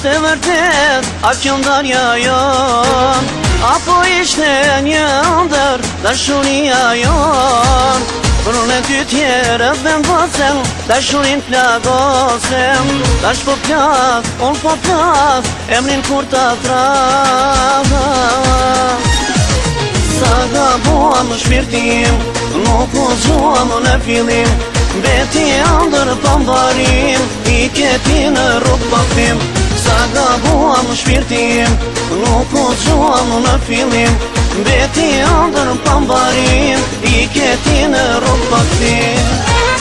ishte vërtet a kjo ndarja jon, apo ishte një ndër dashuria jon? Për unë e ty tjerët vendosem, dashurin plagosem. Tash po plas, unë po plas, emrin kur ta thras. Sa gabuam në shpirtim, nuk u zhuam në fillim, beti ndër pambarim, i keti në rrug paktim. Sa gabuam në shpirtim, nuk u zhuam në fillim, beti ndër pambarim, i keti në rrug paktim.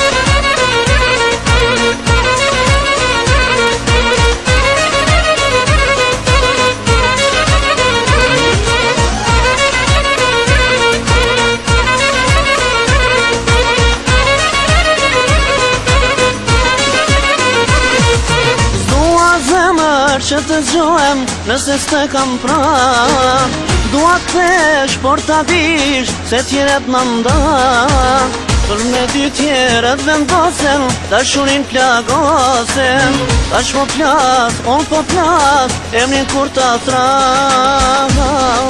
Që të gjohem nëse s'te kam pran, dua t'pesh por t'a dish se tjeret në ndan. Për me dy tjeret vendosen, dashurin plagosen. Tash po plas, unë po plas, emrin kur t'a thras.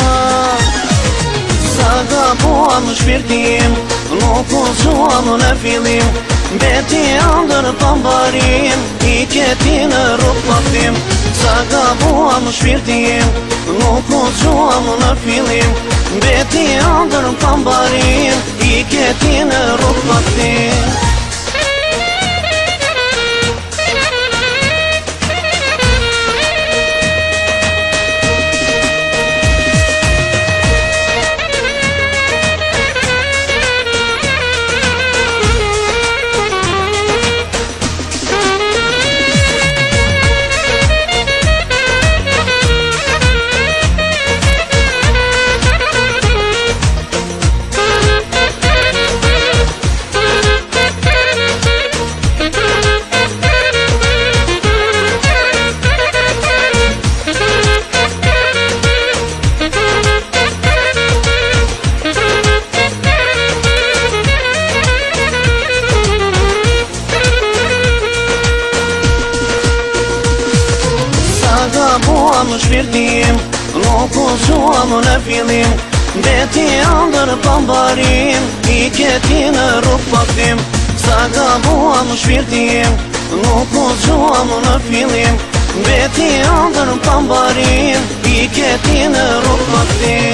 Sa gabuam në shpirtim, nuk u zhuam në fillim, beti ndër pambarim, i keti në rrug paktim. Sa gabuam në shpirtim, nuk u zhuam në fillim, beti ndër pambarim, i keti në rrug paktim. Gabuam në shpirtim, nuk u zhuam në fillim, beti ndër pambarim, i keti në rrug paktim. Sa gabuam në shpirtim, nuk u zhuam në fillim, beti ndër pambarim, i keti në rrug paktim.